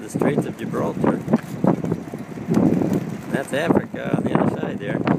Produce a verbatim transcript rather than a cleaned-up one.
the Straits of Gibraltar. That's Africa on the other side there.